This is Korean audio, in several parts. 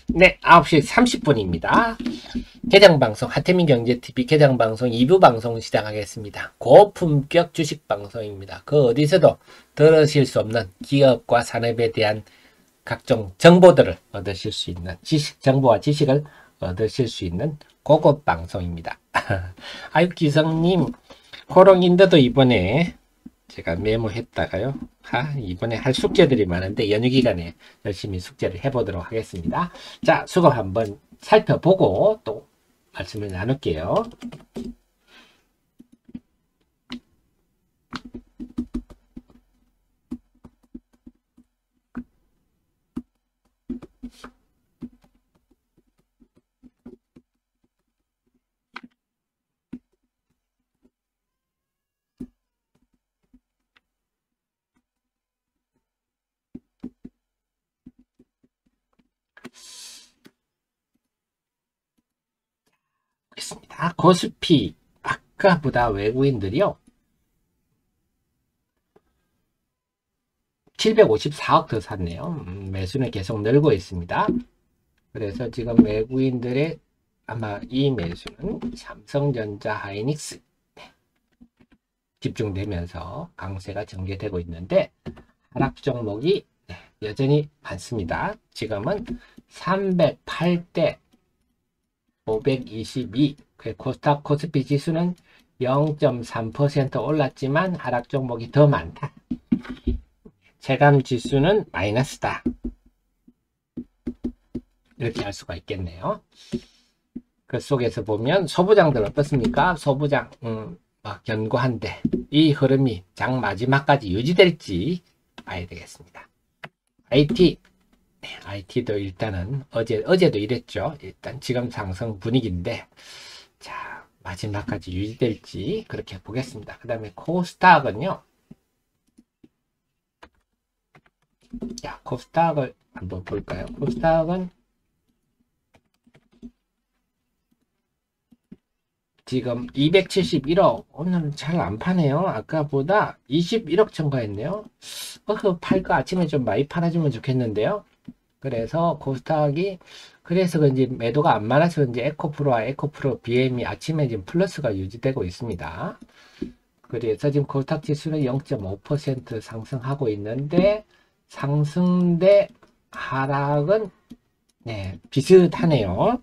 네, 9시 30분입니다. 개장방송, 하태민 경제TV 개장방송 2부 방송 시작하겠습니다. 고품격 주식방송입니다. 그 어디서도 들으실 수 없는 기업과 산업에 대한 각종 정보들을 얻으실 수 있는 정보와 지식을 얻으실 수 있는 고급 방송입니다. 아유, 기성님, 호롱인더도 이번에 제가 메모했다가요. 이번에 할 숙제들이 많은데 연휴 기간에 열심히 숙제를 해보도록 하겠습니다. 자, 수급 한번 살펴보고 또 말씀을 나눌게요. 보겠습니다. 코스피 아까보다 외국인들이요. 754억 더 샀네요. 매수는 계속 늘고 있습니다. 그래서 지금 외국인들의 아마 이 매수는 삼성전자 하이닉스 집중되면서 강세가 전개되고 있는데 하락 종목이 여전히 많습니다. 지금은 308대 522, 코스닥 코스피 지수는 0.3% 올랐지만 하락 종목이 더 많다. 체감 지수는 마이너스다. 이렇게 할 수가 있겠네요. 그 속에서 보면 소부장들 어떻습니까? 소부장 견고한데 이 흐름이 장 마지막까지 유지될지 봐야 되겠습니다. IT, IT도 일단은 어제도 이랬죠. 일단 지금 상승 분위기인데 자 마지막까지 유지될지 그렇게 보겠습니다. 그 다음에 코스닥은요. 자, 코스닥을 한번 볼까요? 코스닥은 지금 271억 오늘은 잘 안 파네요. 아까보다 21억 첨가했네요. 팔까 아침에 좀 많이 팔아주면 좋겠는데요. 그래서 코스닥이 그래서 그런지 매도가 안 많아서 그런지 에코프로와 에코프로 BM이 아침에 지금 플러스가 유지되고 있습니다. 그래서 지금 코스닥 지수는 0.5% 상승하고 있는데 상승 대 하락은 비슷하네요.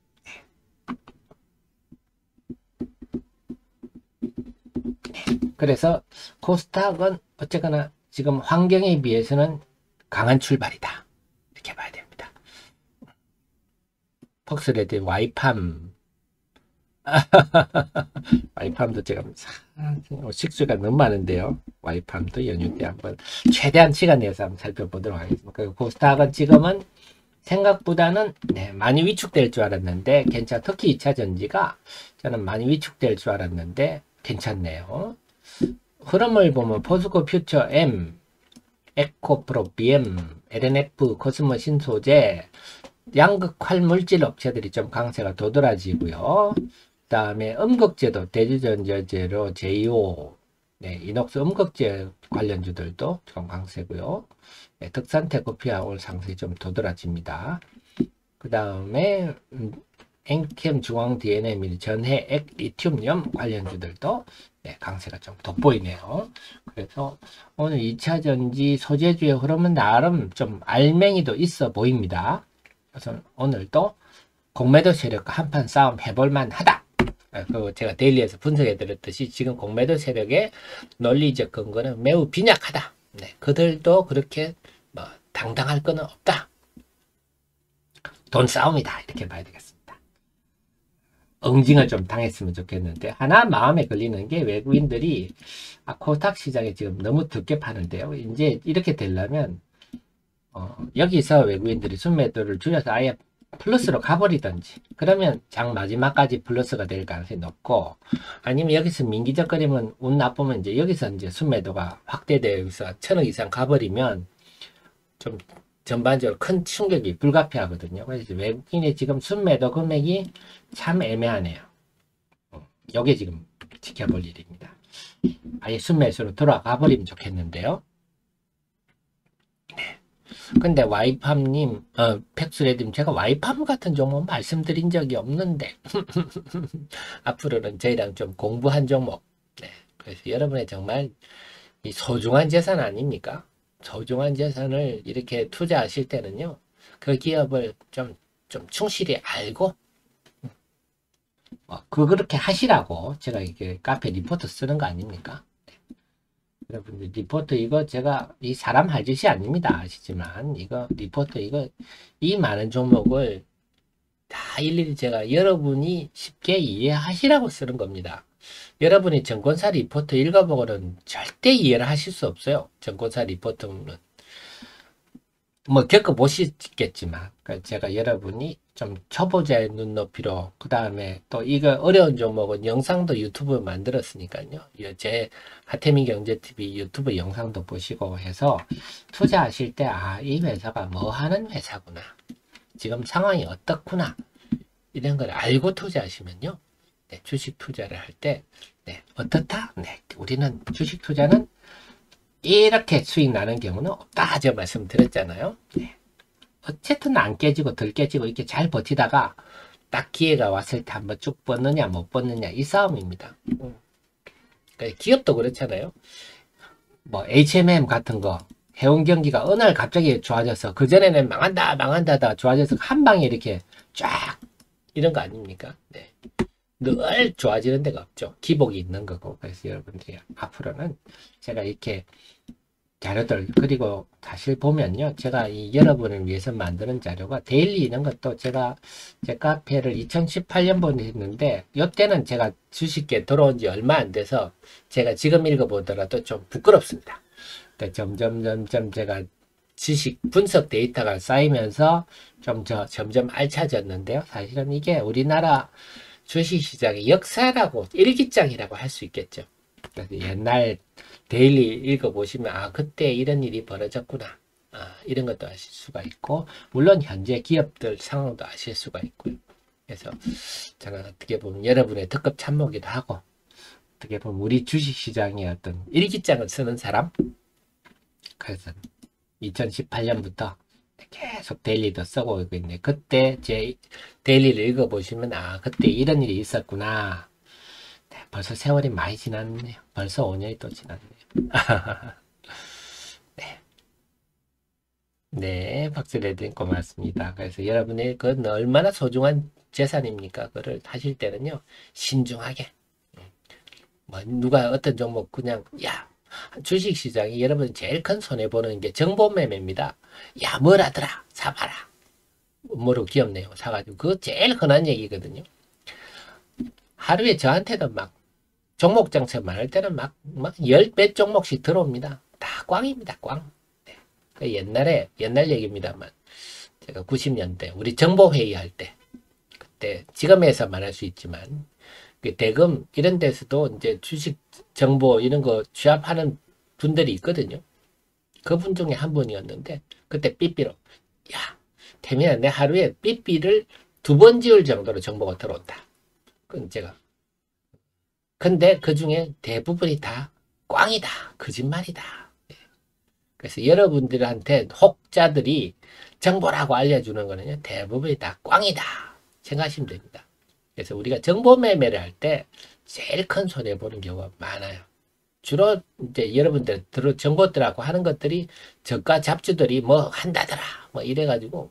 그래서 코스닥은 어쨌거나 지금 환경에 비해서는 강한 출발이다. 이렇게 봐야 됩니다. 퍽스레드 와이팜 와이팜도 지금 식수가 너무 많은데요. 와이팜도 연휴 때 한번 최대한 시간 내서 한번 살펴보도록 하겠습니다. 그리고 코스닥은 지금은 생각보다는 많이 위축될 줄 알았는데 특히 2차 전지가 저는 많이 위축될 줄 알았는데 괜찮네요. 흐름을 보면 포스코 퓨처 M, 에코프로 BM, LNF, 코스모 신소재, 양극 활물질 업체들이 좀 강세가 도드라지고요. 그 다음에 음극재도 대주전자재료, 제이오, 이녹스 음극재 관련주들도 좀 강세고요. 덕산테 코피아 오늘 상승이 좀 도드라집니다. 그 다음에 엔캠 중앙 DNA 및 전해 액 리튬염 관련주들도 강세가 좀 돋보이네요. 그래서 오늘 2차 전지 소재주의 흐름은 나름 좀 알맹이도 있어 보입니다. 그래서 오늘도 공매도 세력과 한판 싸움 해볼만 하다. 그 제가 데일리에서 분석해 드렸듯이 지금 공매도 세력의 논리적 근거는 매우 빈약하다. 그들도 그렇게 당당할 거는 없다. 돈 싸움이다. 이렇게 봐야 되겠습니다. 응징을 좀 당했으면 좋겠는데 하나 마음에 걸리는 게 외국인들이 코스닥 시장에 지금 너무 늦게 파는데요. 이제 이렇게 되려면 여기서 외국인들이 순매도를 줄여서 아예 플러스로 가버리든지 그러면 장 마지막까지 플러스가 될 가능성이 높고 아니면 여기서 민기적거리면 운 나쁘면 이제 여기서 이제 순매도가 확대되어 여기서 1000억 이상 가버리면 좀 전반적으로 큰 충격이 불가피하거든요. 그래서 외국인의 지금 순매도 금액이 참 애매하네요. 이게 지금 지켜볼 일입니다. 아예 순매수로 돌아가 버리면 좋겠는데요. 근데 와이팜님, 팩스레dim 제가 와이팜 같은 종목 말씀드린 적이 없는데 앞으로는 저희랑 좀 공부한 종목. 네. 그래서 여러분의 정말 이 소중한 재산 아닙니까? 소중한 재산을 이렇게 투자하실 때는요, 그 기업을 좀 충실히 알고, 그렇게 하시라고 제가 이게 카페 리포트 쓰는 거 아닙니까? 네. 여러분들 리포트 이거 제가 이 사람 할 짓이 아닙니다. 아시지만 이거 리포트 이거 이 많은 종목을 다 일일이 제가 여러분이 쉽게 이해하시라고 쓰는 겁니다. 여러분이 증권사 리포트 읽어보고는 절대 이해를 하실 수 없어요. 증권사 리포트는 뭐 겪어보시겠지만 제가 여러분이 좀 초보자의 눈높이로 그 다음에 또 이거 어려운 종목은 영상도 유튜브 만들었으니까요. 제 하태민 경제TV 유튜브 영상도 보시고 해서 투자하실 때 이 회사가 뭐 하는 회사구나, 지금 상황이 어떻구나, 이런 걸 알고 투자하시면요, 네, 주식 투자를 할 때 어떻다? 네, 우리는 주식 투자는 이렇게 수익 나는 경우는 없다. 제가 말씀드렸잖아요. 네. 어쨌든 안 깨지고 덜 깨지고 이렇게 잘 버티다가 딱 기회가 왔을 때 한번 쭉 뻗느냐 못 뻗느냐 이 싸움입니다. 그러니까 기업도 그렇잖아요. 뭐 HMM 같은 거 해운 경기가 어느 날 갑자기 좋아져서 그전에는 망한다 좋아져서 한 방에 이렇게 쫙 이런 거 아닙니까? 네. 늘 좋아지는 데가 없죠. 기복이 있는 거고. 그래서 여러분들이 앞으로는 제가 이렇게 자료들, 그리고 사실 보면요, 제가 이 여러분을 위해서 만드는 자료가 데일리 이런 것도 제가 제 카페를 2018년부터 했는데 이때는 제가 주식계 들어온 지 얼마 안 돼서 제가 지금 읽어보더라도 좀 부끄럽습니다. 그러니까 점점 제가 지식 분석 데이터가 쌓이면서 점점 알차졌는데요. 사실은 이게 우리나라 주식시장의 역사라고, 일기장이라고 할 수 있겠죠. 그래서 옛날 데일리 읽어보시면 그때 이런 일이 벌어졌구나, 이런 것도 아실 수가 있고, 물론 현재 기업들 상황도 아실 수가 있고요. 그래서 저는 어떻게 보면 여러분의 특급 참모기도 하고, 어떻게 보면 우리 주식시장의 어떤 일기장을 쓰는 사람, 그래서 2018년부터 계속 데일리도 쓰고 있는데, 그때 제 데일리를 읽어보시면 그때 이런 일이 있었구나. 네, 벌써 세월이 많이 지났네요. 벌써 5년이 또 지났네요. 네. 네, 박수레드님 고맙습니다. 그래서 여러분의 그건 얼마나 소중한 재산입니까? 그거를 하실 때는요, 신중하게. 뭐 누가 어떤 종목 그냥 주식시장이 여러분 제일 큰 손해보는 게 정보매매입니다. 뭐라더라 사봐라, 뭐로 기업 내용 사가지고, 그거 제일 흔한 얘기거든요. 하루에 저한테도 막 종목 장세 많을 때는 막 10몇 종목씩 들어옵니다. 다 꽝입니다. 꽝. 네. 옛날 얘기입니다만, 제가 90년대 우리 정보회의 할 때, 그때 지금에서 말할 수 있지만 대금 이런 데서도 이제 주식 정보 이런 거 취합하는 분들이 있거든요. 그분 중에 한 분이었는데, 그때 삐삐로 태민아, 내 하루에 삐삐를 2번 지을 정도로 정보가 들어온다. 그건 제가, 근데 그 중에 대부분이 다 꽝이다, 거짓말이다. 그래서 여러분들한테 혹자들이 정보라고 알려주는 거는요, 대부분이 다 꽝이다 생각하시면 됩니다. 그래서 우리가 정보 매매를 할 때 제일 큰 손해 보는 경우가 많아요. 주로 이제 여러분들 정보들하고 하는 것들이 저가 잡주들이 뭐 한다더라 뭐 이래가지고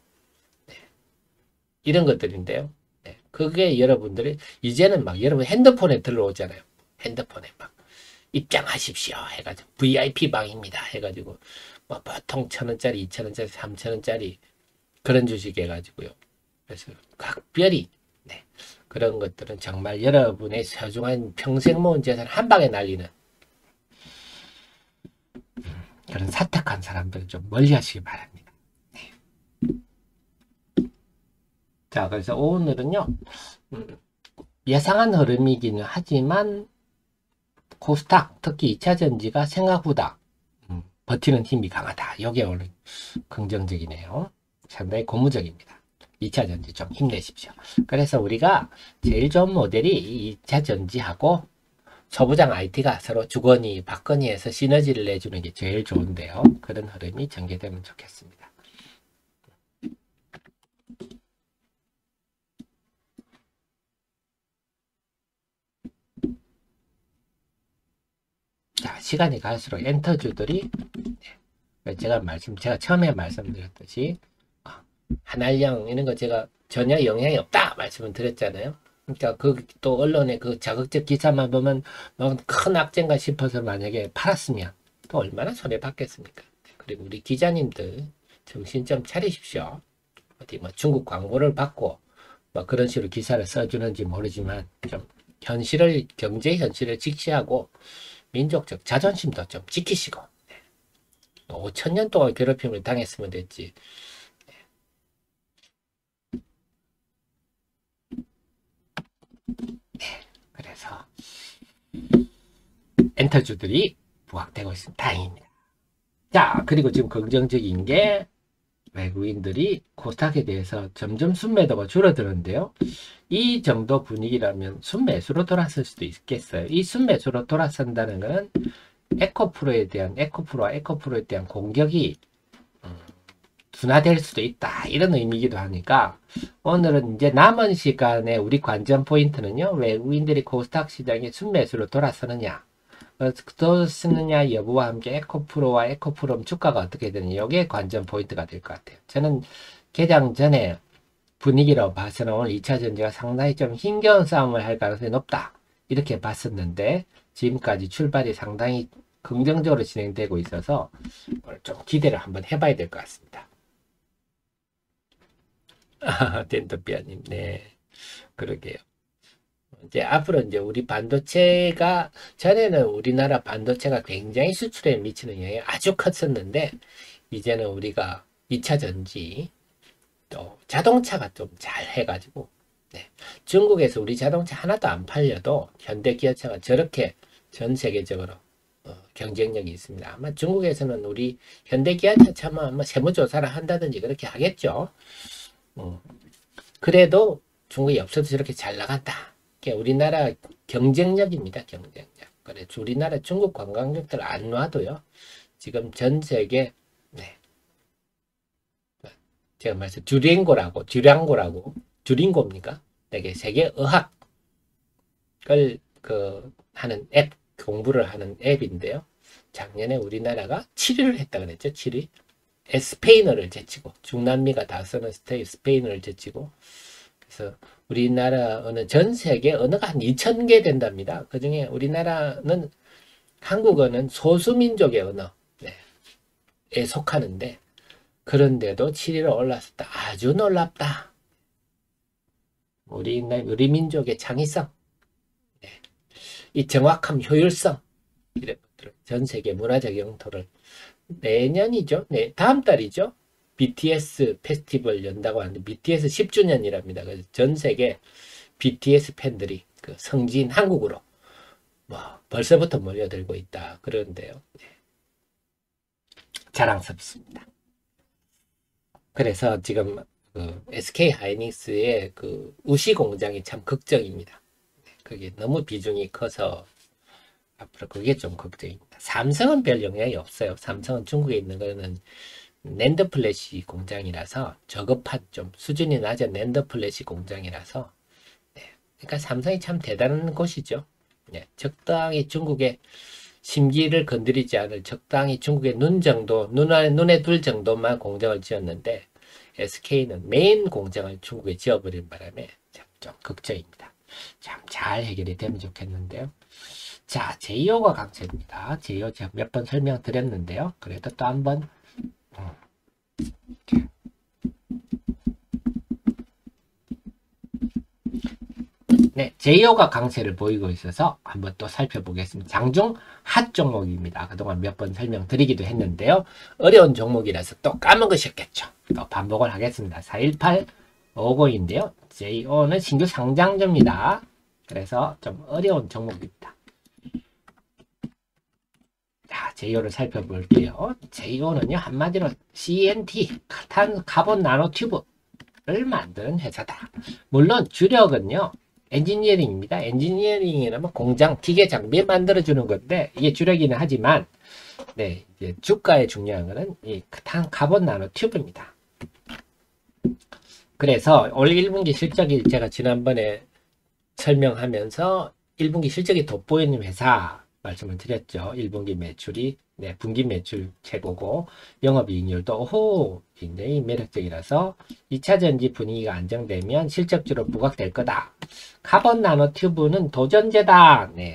이런 것들인데요. 그게 여러분들이 이제는 막 여러분 핸드폰에 들어오잖아요. 핸드폰에 막 입장하십시오 해가지고 VIP 방입니다 해가지고 뭐 보통 1,000원짜리, 2,000원짜리, 3,000원짜리 그런 주식 해가지고요. 그래서 각별히 그런 것들은 정말 여러분의 소중한 평생 모은 재산 한 방에 날리는 그런 사탁한 사람들은 좀 멀리 하시기 바랍니다. 자, 그래서 오늘은요, 예상한 흐름이기는 하지만 코스닥, 특히 2차전지가 생각보다 버티는 힘이 강하다. 이게 오늘 긍정적이네요. 상당히 고무적입니다. 2차전지 좀 힘내십시오. 그래서 우리가 제일 좋은 모델이 2차전지하고 소부장 IT가 서로 주거니 받거니 해서 시너지를 내주는 게 제일 좋은데요. 그런 흐름이 전개되면 좋겠습니다. 시간이 갈수록 엔터주들이 제가 처음에 말씀드렸듯이 한알령 이런 거 제가 전혀 영향이 없다 말씀을 드렸잖아요. 그러니까 또 언론의 그 자극적 기사만 보면 큰 악재인가 싶어서 만약에 팔았으면 또 얼마나 손해받겠습니까? 그리고 우리 기자님들 정신 좀 차리십시오. 어디 뭐 중국 광고를 받고 뭐 그런 식으로 기사를 써주는지 모르지만 좀 경제 현실을 직시하고 민족적 자존심도 좀 지키시고 5,000년 동안 괴롭힘을 당했으면 됐지. 그래서 엔터주들이 부각되고 있습니다. 다행입니다. 자, 그리고 지금 긍정적인 게 외국인들이 코스닥에 대해서 점점 순매도가 줄어드는데요. 이 정도 분위기라면 순매수로 돌아설 수도 있겠어요. 이 순매수로 돌아선다는 것은 에코프로와 에코프로에 대한 공격이 둔화될 수도 있다. 이런 의미이기도 하니까 오늘은 이제 남은 시간에 우리 관전 포인트는요. 외국인들이 코스닥 시장에 순매수로 돌아서느냐 쓰느냐 여부와 함께 에코프로와 에코프롬 주가가 어떻게 되느냐 이게 관전 포인트가 될 것 같아요. 저는 개장 전에 분위기로 봐서는 오늘 2차 전지가 상당히 좀 힘겨운 싸움을 할 가능성이 높다 이렇게 봤었는데 지금까지 출발이 상당히 긍정적으로 진행되고 있어서 오늘 좀 기대를 한번 해봐야 될 것 같습니다. 덴더비아님, 네, 그러게요. 이제 앞으로 이제 우리 반도체가 전에는 우리나라 반도체가 굉장히 수출에 미치는 영향이 아주 컸었는데 이제는 우리가 2차 전지 또 자동차가 좀 잘 해가지고 중국에서 우리 자동차 하나도 안 팔려도 현대기아차가 저렇게 전 세계적으로 경쟁력이 있습니다. 아마 중국에서는 우리 현대기아차 차만 아마 세무조사를 한다든지 그렇게 하겠죠. 그래도 중국이 없어도 저렇게 잘 나간다. 우리나라 경쟁력입니다. 경쟁력. 그래 우리나라 중국 관광객들 안 와도요. 지금 전 세계 제가 말씀 듀링고입니까? 되게 세계 의학을 하는 앱 공부를 하는 앱인데요. 작년에 우리나라가 7위를 했다 그랬죠. 7위. 스페인어를 제치고 중남미가 다 쓰는 스페인어를 제치고 그래서 우리나라는 전 세계 언어가 한 2,000개 된답니다. 그 중에 우리나라는 한국어는 소수민족의 언어에 속하는데 그런데도 7위로 올랐었다. 아주 놀랍다. 우리 민족의 창의성, 이 정확함, 효율성 이런 것들을 전 세계 문화적 영토를 내년이죠. 다음 달이죠. BTS 페스티벌 연다고 하는데 BTS 10주년이랍니다. 그래서 전 세계 BTS 팬들이 그 성지인 한국으로 벌써부터 몰려들고 있다. 그런데요. 자랑스럽습니다. 그래서 지금 SK 하이닉스의 그 우시 공장이 참 걱정입니다. 그게 너무 비중이 커서 앞으로 그게 좀 걱정입니다. 삼성은 별 영향이 없어요. 삼성은 중국에 있는 거는 낸드 플래시 공장이라서 저급한 좀 수준이 낮은 낸드 플래시 공장이라서 그러니까 삼성이 참 대단한 곳이죠. 적당히 중국의 심기를 건드리지 않을 적당히 중국의 눈에 둘 정도만 공장을 지었는데 SK는 메인 공장을 중국에 지어버린 바람에 좀 걱정입니다. 참 잘 해결이 되면 좋겠는데요. 자, 제이오가 강세입니다. 제이오 제가 몇 번 설명드렸는데요. 그래도 또 한번 제이오가 강세를 보이고 있어서 한번 또 살펴보겠습니다. 장중 핫 종목입니다. 그동안 몇 번 설명드리기도 했는데요. 어려운 종목이라서 또 까먹으셨겠죠. 또 반복을 하겠습니다. 41850인데요. 제이오는 신규 상장주입니다. 그래서 좀 어려운 종목입니다. 자, 제이오를 살펴볼게요. 제이오는요, 한마디로 CNT, 카본 나노튜브를 만드는 회사다. 물론 주력은요, 엔지니어링입니다. 엔지니어링이라면 공장, 기계 장비 만들어주는 건데, 이게 주력이긴 하지만, 이제 주가에 중요한 거는 이 카본 나노튜브입니다. 그래서 올 1분기 실적이 제가 지난번에 설명하면서 1분기 실적이 돋보이는 회사 말씀을 드렸죠. 1분기 매출이 네, 분기 매출 최고고 영업이익률도 오호 굉장히 매력적이라서 2차전지 분위기가 안정되면 실적주로 부각될 거다. 카본 나노튜브는 도전제다. 네.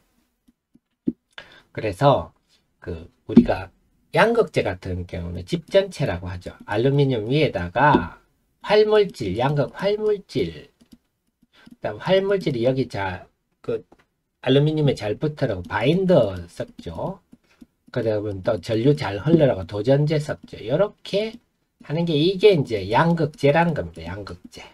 그래서 우리가 양극재 같은 경우는 집전체라고 하죠. 알루미늄 위에다가 활물질, 양극 활물질, 그다음 활물질이 여기 알루미늄에 잘 붙으라고 바인더 섞죠. 그다음에 또 전류 잘 흘러라고 도전제 섞죠. 이렇게 하는 게 이게 이제 양극재라는 겁니다. 양극재.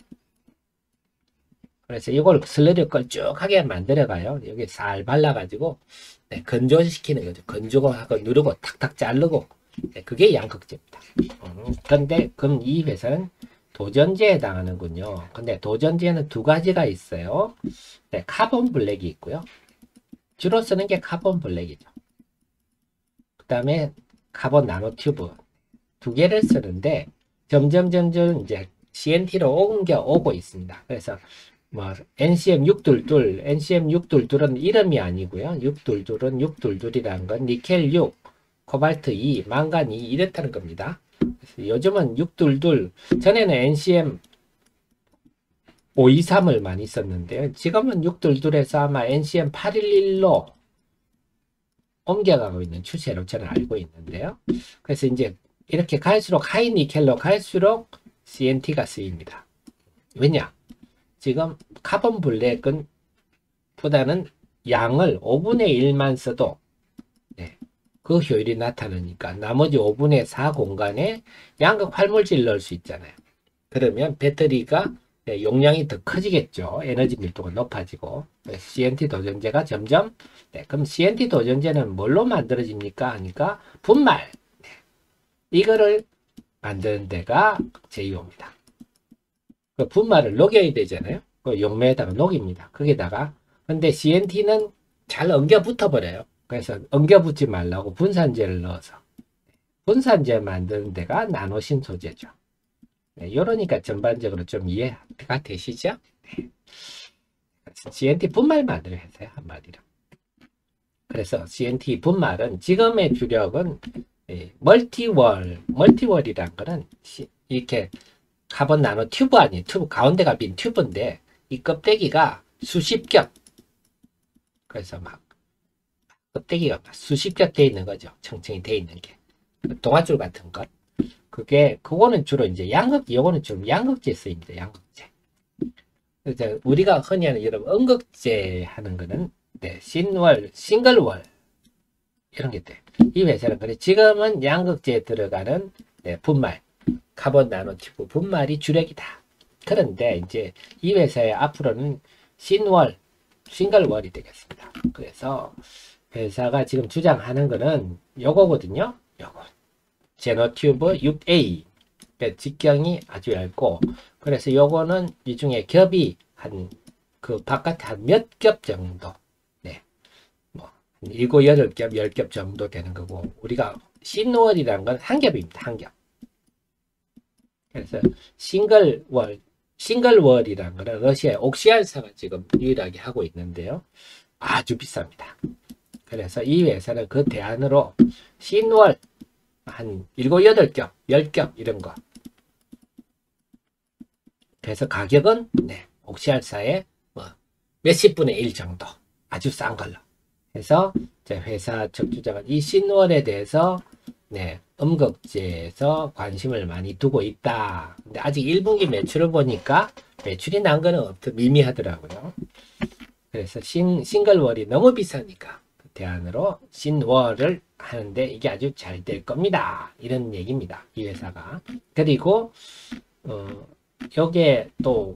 그래서 이걸 슬러리 걸쭉하게 만들어가요. 여기 살 발라가지고 네, 건조시키는 거죠. 건조하고 누르고 탁탁 자르고 네, 그게 양극재입니다. 그런데 그럼 이 회사는 도전제에 해당하는군요. 근데 도전제는 두 가지가 있어요. 네, 카본 블랙이 있고요. 주로 쓰는 게 카본 블랙이죠. 그 다음에 카본 나노튜브 두 개를 쓰는데 점점 이제 CNT로 옮겨오고 있습니다. 그래서 뭐 NCM 622, NCM 622는 이름이 아니고요. 622은 622이라는 건 니켈 6, 코발트 2, 망간 2 이렇다는 겁니다. 그래서 요즘은 622, 전에는 NCM 523을 많이 썼는데요. 지금은 622에서 아마 NCM 811로 옮겨가고 있는 추세로 저는 알고 있는데요. 그래서 이제 이렇게 갈수록 하이 니켈로 갈수록 CNT가 쓰입니다. 왜냐? 지금 카본 블랙은 보다는 양을 5분의 1만 써도 네, 그 효율이 나타나니까 나머지 5분의 4 공간에 양극 활물질 넣을 수 있잖아요. 그러면 배터리가 네, 용량이 더 커지겠죠. 에너지 밀도가 높아지고 CNT 도전제가 점점 네, 그럼 CNT 도전제는 뭘로 만들어집니까? 하니까 분말 네, 이거를 만드는 데가 제이오입니다. 그 분말을 녹여야 되잖아요. 그 용매에다가 녹입니다. 거기다가 근데 CNT는 잘 엉겨 붙어 버려요. 그래서 엉겨 붙지 말라고 분산제를 넣어서 분산제 만드는 데가 나노신 소재죠. 네, 이러니까 전반적으로 좀 이해가 되시죠? 네. CNT 분말 만드는 회사예요, 한마디로. 그래서 CNT 분말은 지금의 주력은 멀티월이란 거는 이렇게 카본 나노 튜브 아니에요. 튜브 가운데가 빈 튜브인데 이 껍데기가 수십 겹 그래서 막 껍데기가 수십 겹 돼 있는 거죠. 층층이 돼 있는 게 동아줄 같은 것. 그거는 주로 이제 요거는 좀 양극재 쓰입니다. 양극재. 그래서 우리가 흔히 하는 여러분 음극재 하는 거는 네, 싱글월 이런 게 돼. 이 회사는 그래 지금은 양극재에 들어가는 네, 분말 카본 나노튜브 분말이 주력이다. 그런데 이제 이 회사의 앞으로는 싱글월이 되겠습니다. 그래서 회사가 지금 주장하는 거는 요거거든요. 요거 제노튜브 6A 직경이 아주 얇고 그래서 요거는 이 중에 겹이 그 바깥에 한 몇 겹 정도 네. 뭐 7, 8겹, 10겹 정도 되는 거고 우리가 싱월이라는 건 한 겹입니다. 한 겹. 그래서 싱글월이라는 거는 러시아의 옥시알사가 지금 유일하게 하고 있는데요. 아주 비쌉니다. 그래서 이 회사는 그 대안으로 싱월 한 7, 8겹, 10겹 이런 거. 그래서 가격은 네, 옥시알사의 뭐 몇십 분의 1 정도 아주 싼 걸로 해서 회사 적주자가 이 싱월에 대해서 네, 음극재에서 관심을 많이 두고 있다. 근데 아직 1분기 매출을 보니까 매출이 난 거는 미미하더라고요. 그래서 싱글월이 너무 비싸니까 그 대안으로 싱월을 하는데 이게 아주 잘 될 겁니다. 이런 얘기입니다. 이 회사가. 그리고 요게 또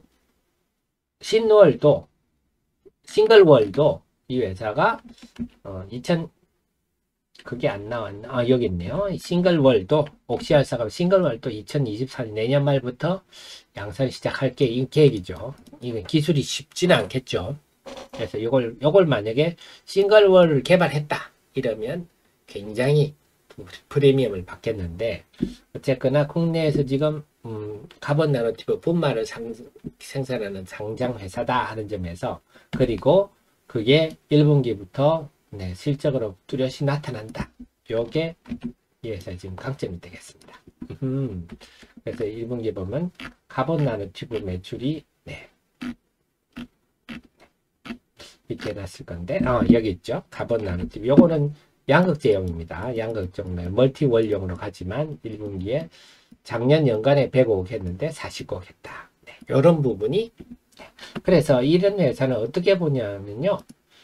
싱글월도 이 회사가 그게 안 나왔나? 여기 있네요. 싱글월도 옥시알사가 싱글월도 2024년 내년 말부터 양산을 시작할 계획이죠. 이건 기술이 쉽지는 않겠죠. 그래서 요걸 만약에 싱글월을 개발했다 이러면 굉장히 프리미엄을 받겠는데 어쨌거나 국내에서 지금 카본 나노튜브 분말을 생산하는 상장 회사다 하는 점에서 그리고 그게 1분기부터 네, 실적으로 뚜렷이 나타난다. 요게 이 회사 지금 강점이 되겠습니다. 그래서 1분기 보면 카본 나노튜브 매출이 네, 이렇게 해놨을 건데 여기 있죠. 카본 나노튜브 요거는 양극 제형입니다. 양극 종류 멀티 원용으로 가지만 1분기에 작년 연간에 105억 했는데 40억 했다. 네, 이런 부분이 그래서 이런 회사는 어떻게 보냐면요.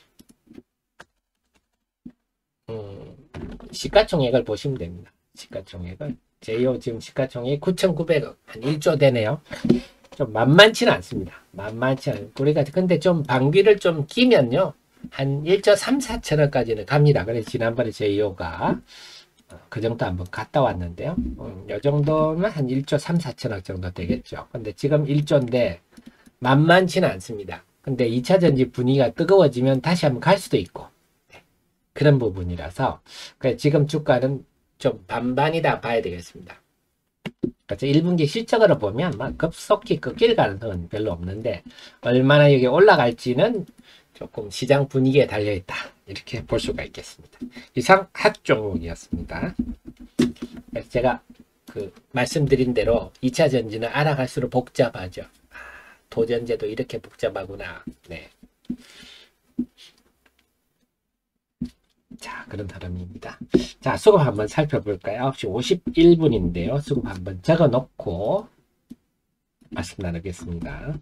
시가총액을 보시면 됩니다. 시가총액을 제이오 지금 시가총액 9,900억 한 1조 되네요. 좀 만만치는 않습니다. 만만치 않아요. 우리가 근데 좀 방귀를 좀 끼면요. 한 1조 3, 4천억까지는 갑니다. 그래서 지난번에 제이오가 그 정도 한번 갔다 왔는데요. 이 정도면 한 1조 3, 4천억 정도 되겠죠. 근데 지금 1조인데 만만치는 않습니다. 근데 2차 전지 분위기가 뜨거워지면 다시 한번 갈 수도 있고 그런 부분이라서 지금 주가는 좀 반반이다 봐야 되겠습니다. 그래서 1분기 실적으로 보면 막 급속히 꺾일 가능성은 별로 없는데 얼마나 여기 올라갈지는 조금 시장 분위기에 달려있다. 이렇게 볼 수가 있겠습니다. 이상 핫 종목이었습니다. 그래서 제가 말씀드린 대로 2차 전지는 알아갈수록 복잡하죠. 도전제도 이렇게 복잡하구나. 네. 자, 그런 흐름입니다. 자, 수급 한번 살펴볼까요? 9시 51분인데요. 수급 한번 적어 놓고 말씀 나누겠습니다.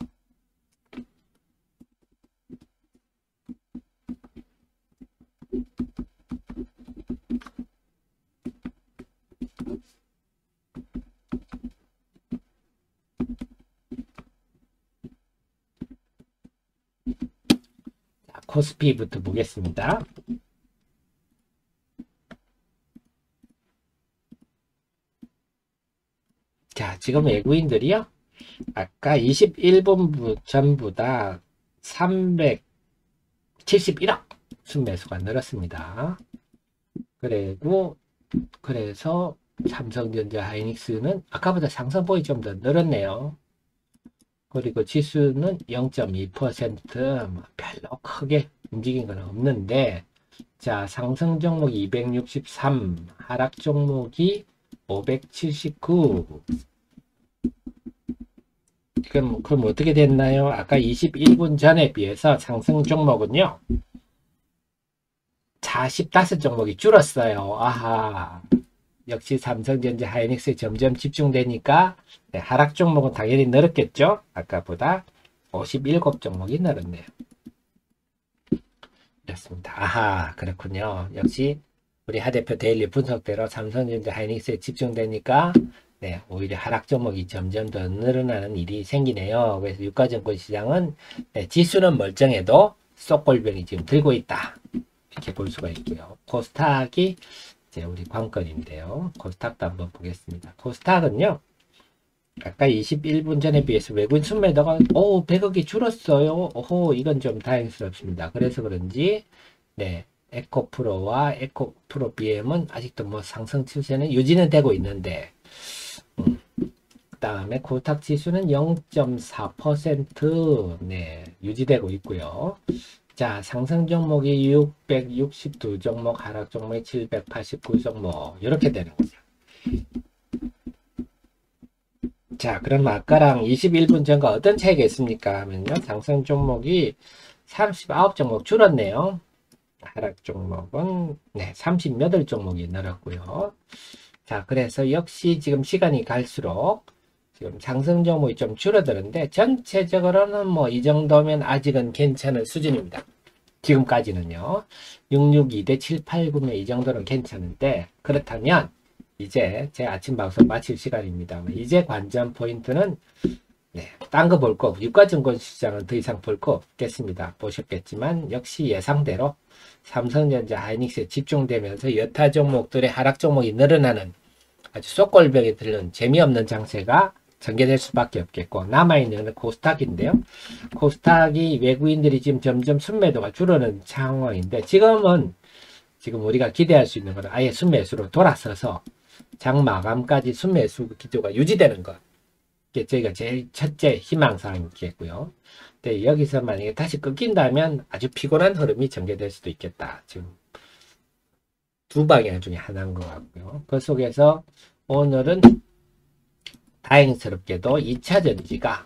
자, 코스피부터 보겠습니다. 자, 지금 외국인들이요. 아까 21분 전보다 371억 순매수가 늘었습니다. 그래서 삼성전자 하이닉스는 아까보다 상승폭이 좀 더 늘었네요. 그리고 지수는 0.2% 별로 크게 움직인 건 없는데 자, 상승 종목이 263, 하락 종목이 579. 그럼 어떻게 됐나요? 아까 21분 전에 비해서 상승 종목은요. 45 종목이 줄었어요. 아하. 역시 삼성전자 하이닉스에 점점 집중되니까 네, 하락 종목은 당연히 늘었겠죠. 아까보다 57 종목이 늘었네요. 이렇습니다. 아하, 그렇군요. 역시 우리 하 대표 데일리 분석대로 삼성전자 하이닉스에 집중되니까 네, 오히려 하락 종목이 점점 더 늘어나는 일이 생기네요. 그래서 유가증권 시장은 네, 지수는 멀쩡해도 쏙골병이 지금 들고 있다. 이렇게 볼 수가 있고요. 코스닥이 이제 우리 관건인데요. 코스닥도 한번 보겠습니다. 코스닥은요. 아까 21분 전에 비해서 외국인 순매도가 100억이 줄었어요. 오호, 이건 좀 다행스럽습니다. 그래서 그런지 네, 에코프로와 에코프로 BM은 아직도 뭐 상승 추세는 유지는 되고 있는데 그 다음에 코스닥 지수는 0.4% 네, 유지되고 있고요. 자, 상승 종목이 662 종목, 하락 종목이 789 종목 이렇게 되는 거죠. 자, 그럼 아까랑 21분 전과 어떤 차이가 있습니까? 하면요. 상승 종목이 39 종목 줄었네요. 하락 종목은 네, 30몇 종목이 늘었고요. 자, 그래서 역시 지금 시간이 갈수록 지금 상승 종목이 좀 줄어드는데 전체적으로는 뭐 이 정도면 아직은 괜찮은 수준입니다. 지금까지는요. 662 대 789면 이 정도는 괜찮은데 그렇다면 이제 제 아침 방송 마칠 시간입니다. 이제 관전 포인트는 네, 딴 거 볼 거 없고 유가증권 시장은 더 이상 볼 거 없겠습니다. 보셨겠지만 역시 예상대로 삼성전자 하이닉스에 집중되면서 여타 종목들의 하락 종목이 늘어나는 아주 쏙골병이 들는 재미없는 장세가 전개될 수밖에 없겠고 남아있는 코스닥인데요. 코스닥이 외국인들이 지금 점점 순매도가 줄어드는 상황인데 지금 우리가 기대할 수 있는 건 아예 순매수로 돌아서서 장 마감까지 순매수 기조가 유지되는 것. 게 저희가 제일 첫째 희망사항이겠고요. 근데 여기서 만약에 다시 끊긴다면 아주 피곤한 흐름이 전개될 수도 있겠다. 지금 두 방향 중에 하나인 것 같고요. 그 속에서 오늘은 다행스럽게도 2차 전지가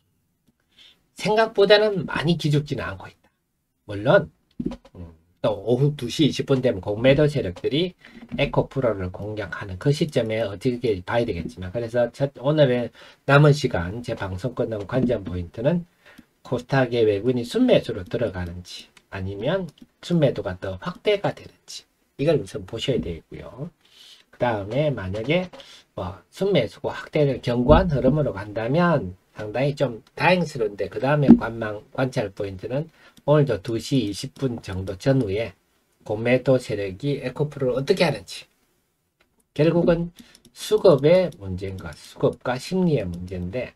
생각보다는 많이 기죽지는 않고 있다. 물론 또 오후 2시 20분 되면 공매도 세력들이 에코프로를 공략하는 그 시점에 어떻게 봐야 되겠지만, 그래서 오늘의 남은 시간 제 방송 끝나고 관전 포인트는 코스닥의 외국인이 순매수로 들어가는지 아니면 순매도가 더 확대가 되는지 이걸 우선 보셔야 되고요. 그 다음에 만약에 순매수고 확대를 견고한 흐름으로 간다면 상당히 좀 다행스러운데, 그 다음에 관찰 포인트는 오늘도 2시 20분 정도 전후에 공매도 세력이 에코프로를 어떻게 하는지. 결국은 수급의 문제인가 수급과 심리의 문제인데,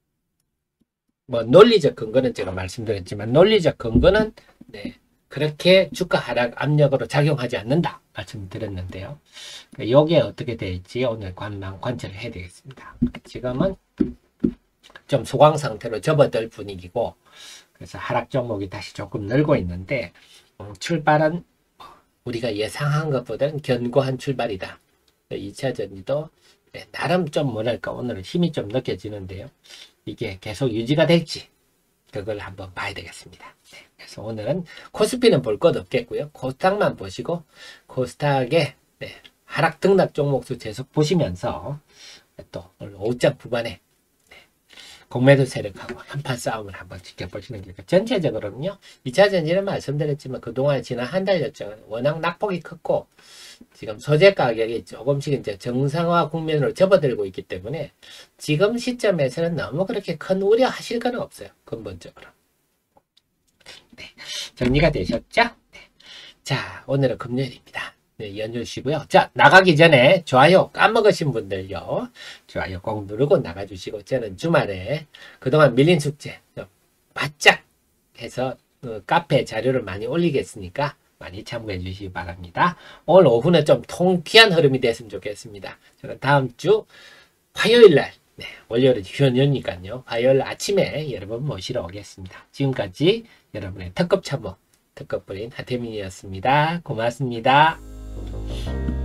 논리적 근거는 제가 말씀드렸지만 논리적 근거는 그렇게 주가 하락 압력으로 작용하지 않는다 말씀드렸는데요. 이게 어떻게 될지 오늘 관찰을 해야 되겠습니다. 지금은 좀 소강 상태로 접어들 분위기고, 그래서 하락 종목이 다시 조금 늘고 있는데, 출발은 우리가 예상한 것보다는 견고한 출발이다. 2차 전지도 나름 좀 뭐랄까 오늘은 힘이 좀 느껴지는데요. 이게 계속 유지가 될지 그걸 한번 봐야 되겠습니다. 그래서 오늘은 코스피는 볼 것 없겠고요. 코스닥만 보시고 코스닥의 하락 등락 종목수 계속 보시면서 또 오늘 오후장 후반에 공매도 세력하고 한판 싸움을 한번 지켜보시는 게, 전체적으로는요 2차 전지는 말씀드렸지만 그동안 지난 한 달여 동안 워낙 낙폭이 컸고 지금 소재 가격이 조금씩 이제 정상화 국면으로 접어들고 있기 때문에 지금 시점에서는 너무 그렇게 큰 우려하실 건 없어요. 근본적으로. 정리가 되셨죠? 자, 오늘은 금요일입니다. 연휴 쉬고요. 자, 나가기 전에 좋아요 까먹으신 분들요, 좋아요 꼭 누르고 나가주시고, 저는 주말에 그동안 밀린 숙제 바짝 해서 카페 자료를 많이 올리겠으니까 많이 참고해 주시기 바랍니다. 오늘 오후는 좀 통쾌한 흐름이 됐으면 좋겠습니다. 저는 다음 주 화요일날, 월요일은 휴연이니까요, 화요일 아침에 여러분 모시러 오겠습니다. 지금까지 여러분의 특급 참모 특급부인 하태민이었습니다. 고맙습니다.